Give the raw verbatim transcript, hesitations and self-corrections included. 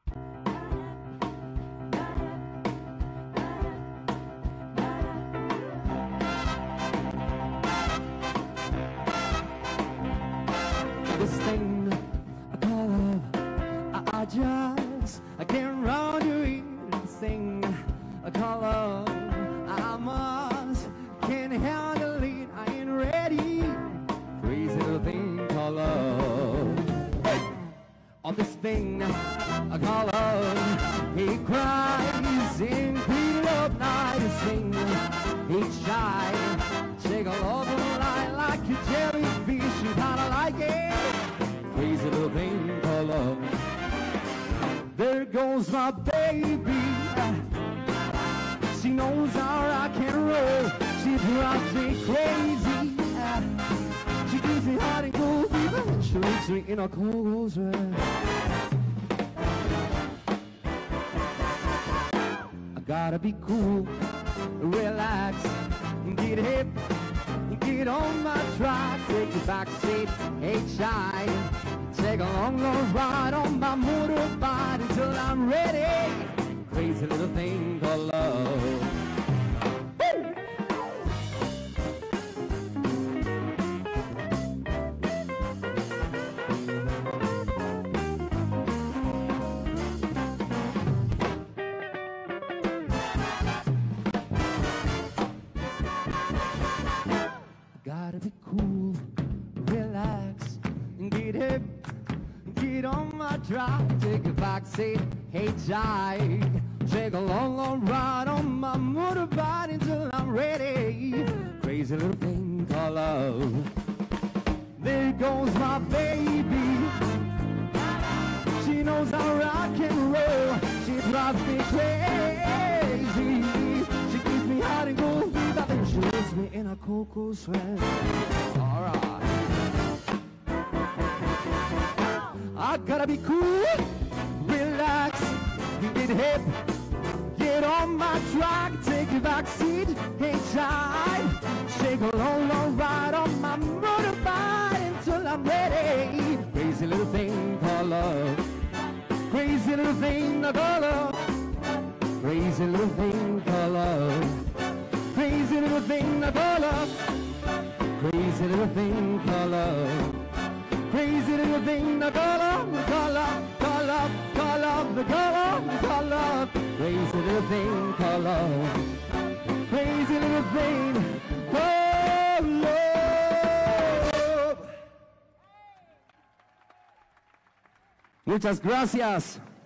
This thing I call love, I, I just I can't run you in. This thing I call love, I must can't handle it. I ain't ready. Crazy little thing called love. Hey! On this thing I call love, he cries in beat up night. This thing he's shy, take a love line like a jellyfish. You kinda like it. Crazy little thing called love. There goes my baby. She knows how rock and roll. She drives me crazy. She gives me hot and cold fever. She leaves me in a cold sweat. I gotta be cool, relax, get hip, get on my track, take the back seat, hey shy. Take a long, long ride on my motorbike until I'm ready. Crazy little thing called love. Woo! Gotta be cool, relax, and get hip. Get on my drive, take a back seat, hey jive. Take a long, long ride on my motorbike until I'm ready. Crazy little thing called love. There goes my baby. She knows how rock and roll. She drives me crazy. She keeps me hot and cold. Then she leaves me in a cocoa sweat. All right. I gotta be cool, relax, get hip, get on my track, take a back seat, hey child, take a long, long ride on my motorbike until I'm ready. Crazy little thing called love, crazy little thing called love, crazy little thing called love, crazy little thing called love, crazy little thing called love. Crazy little thing, the color, color, color, color, the color, color. Crazy little thing, color. Crazy little thing, color. Muchas gracias.